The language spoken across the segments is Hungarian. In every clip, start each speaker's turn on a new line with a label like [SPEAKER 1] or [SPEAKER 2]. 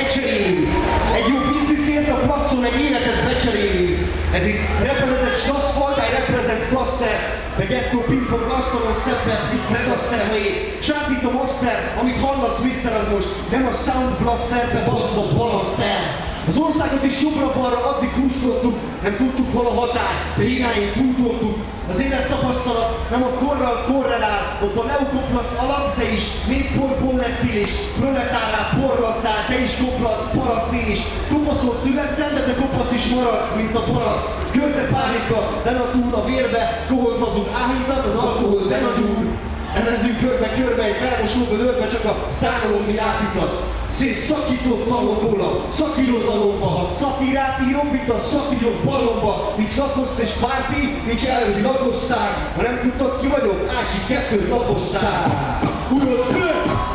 [SPEAKER 1] megcserélünk. Egy jó bizniszért a placon egy életet becserélünk. Ez itt represent Schwarzwald, I represent Cluster, the Ghetto Ping-Pong, asztalon, steppel, stick, Redaster, helyé. Sátít a master, amit hallasz, mister, az most nem a Sound Blaster, de bazd a Balaster. Az országot is jobbra-balra addig húzkodtuk, nem tudtuk hol a határ, de irányt túltoltuk. Az élet tapasztalat nem a korral korrelál, ott a leukoplasz alatt te is, még porból lettél is, proletálál, porlattál, te is koplasz, paraszt én is. Kopaszon születtem, de te kopasz is maradsz, mint a barack. Körte párika, de a túl a vérbe, koholt hazug áhítat, az alkohol, de a gyúr. Emezzünk körbe-körbe, egy felmosóba dörbe, csak a számolom mi átikat. Szétszakított talomból a szakirodalomba, ha szatirát írok, mint a szakírok balomba. Nincs lakoszt és párti, nincs elődi lakosztár. Ha nem tudtad ki vagyok, Ácsi 2 lapoztál. Urod föl!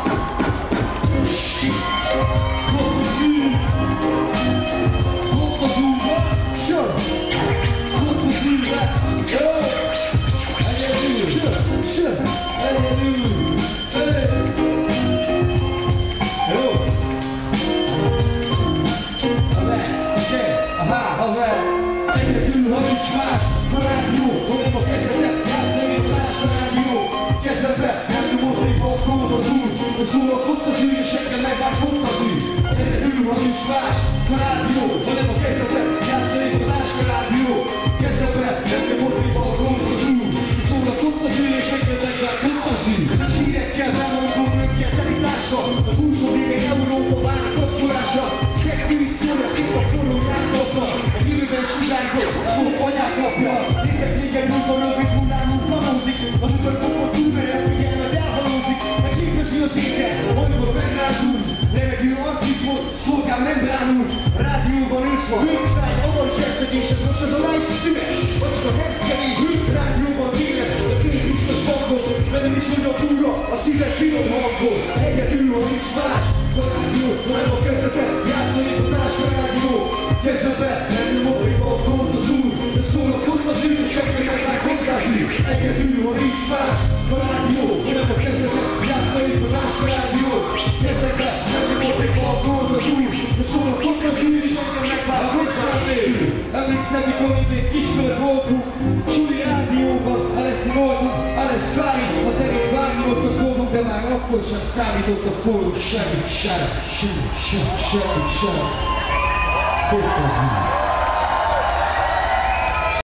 [SPEAKER 2] Szórakoztat az űr, és engem megváltott az űr. Egyedül, ha nincs más, a rádió, hanem a kezdetet, játszanék a táskarádió. Kezdetbe, engem mozdítva a gond az úr. Szórakoztat az űr, és engem megváltott az űr. És hírekkel bemondom őket elítással, az úrsó végén Európa vár kapcsolása. Kektivit szólja szép a forró jártoknak, egy időben sugárzott, szó anyák napja. Nézek téged úton, rövid hullámunk tanulzik, az utat kopott túlmere, figyelmet elhalózik. Megképezi az éket, amikor megrázul, levegő arcikból, szolgál membránul. Rádióban észva, hőstály, avaros elszegésed, most az a lájsz szünet, vagy csak a herckelés, rádióban éles, a két biztos hangos, velem is mondja túlra, a szíved finom hangol. Egyedül, ha nincs más, a rádió, hanem a kezdetet, játszanék a táskarádió. Kezdetbe, nem mozdítva a gond az úr, de szórakoztat az űr, és engem megváltott az űr. Egyedül, ha nincs más, a rádió, hanem a kezdetet, játszanék a táskarádió. Kezdetbe, nem mozdítva a gond az úr, de szórakoztat az űr, és engem megváltott az űr. Emlékszem, mikor még kiskölt voltunk, suli rádióban, Alessi voltunk, Alessi Fári, az egész vágnyomot csak voltunk, de már akkor sem számított a forró semmit sem. Hogy az űr?